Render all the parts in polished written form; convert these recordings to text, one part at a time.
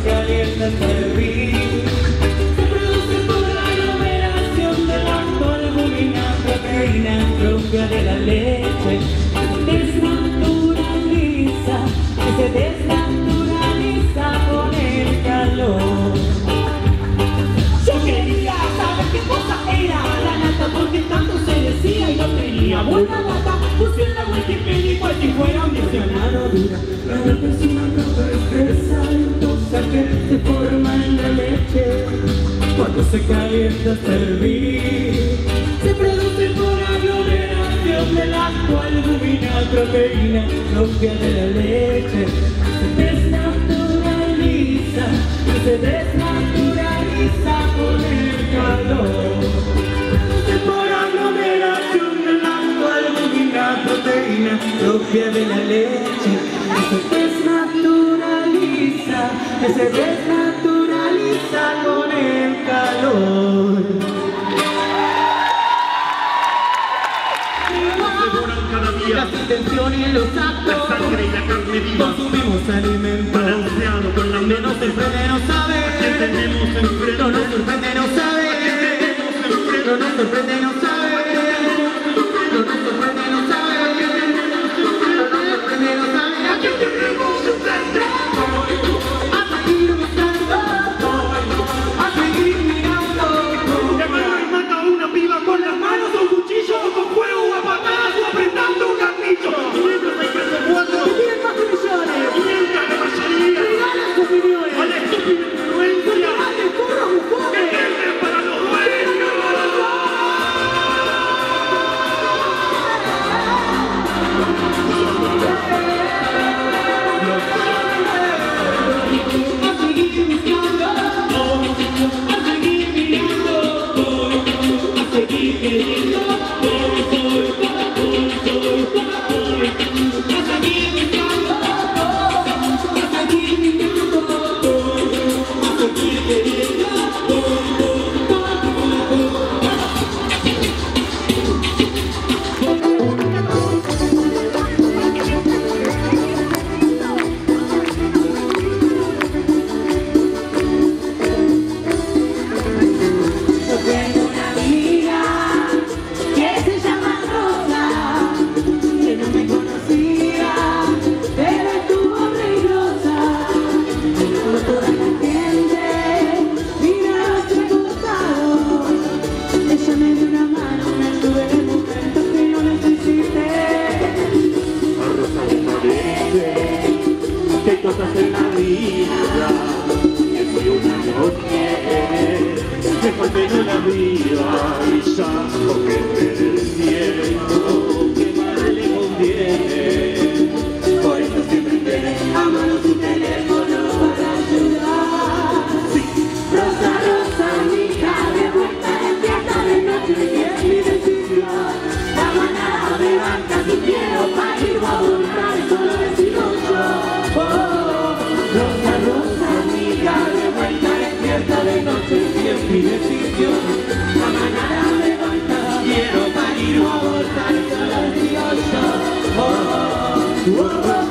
calienta hasta hervir. Se produce por la aglomeración de la albúmina, proteína propia de la leche. Desnaturaliza, que se desnaturaliza con el calor. Yo quería saber qué cosa era la nata, porque tanto se decía y no tenía buena data. Puse en la Wikipedia igual si fuera un diccionario dura. La nata es una capa espesa y tosa que se forma en la leche cuando se calienta hasta hervir. Se produce por aglomeración de la albúmina, proteína propia de la leche. Se desnaturaliza, se desnaturaliza con el calor. Por aglomeración de la albúmina, proteína propia de la leche. Se desnaturaliza, que se desnaturaliza con el calor. Las intenciones y los actos, la sangre y la carne viva, consumimos alimentos balanceado con la no nos sorprende no saber, que tenemos enfrente, no nos sorprende no saber, no nos sorprende no saber, no nos sorprende no saber, no nos sorprende no saber, aquí tenemos enfrente, a seguir buscando, a seguir mirando. que mata a una piba con las manos o cuchillo o con fuego o a patadas o apretando un carnillo. 564 10 más millones, 500 de mayoría regalan sus opiniones, a la estúpida influencia de porra bufones. que tienden para los dueños. Hay cosas en la vida que si una no quiere, mejor que no la viva y ya porque el tiempo que más le conviene. Por eso siempre tiene a mano su teléfono para ayudar. Sí. Rosa, rosa, amiga, de vuelta despierta de noche, y es mi decisión. La manada me banca, si quiero parir o abortar, solo decido yo. Rosa, rosa, amiga, de vuelta despierta de noche, y es mi decisión. La manada me banca, quiero parir o abortar, solo decido yo.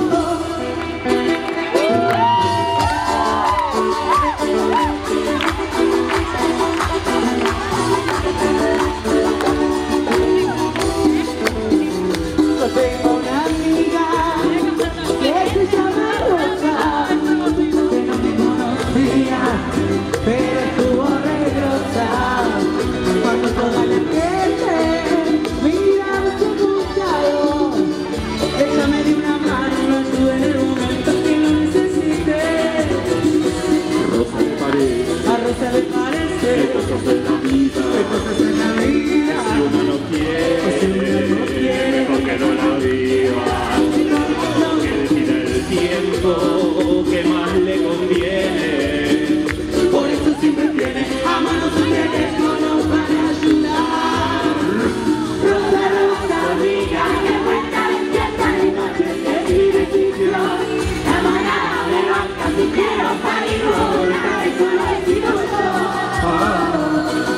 Tengo una amiga que se llama Rosa, que no me conocía, pero estuvo re grosa. Cuando toda la gente mira su buscado, ella me dio una mano y me ayudó en el momento que lo necesité. Rosa le parece, A Rosa le parece hay cosas en la vida, hay cosas en la vida, si uno no quiere, mejor que no la viva. Que decida el tiempo que más le conviene. por eso siempre tiene a mano su teléfono para ayudar. Rosa, rosa, amiga, que vuelta despierta de noche, es mi decisión. La manada me banca, si quiero parir o volar, eso lo decido yo.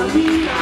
vida.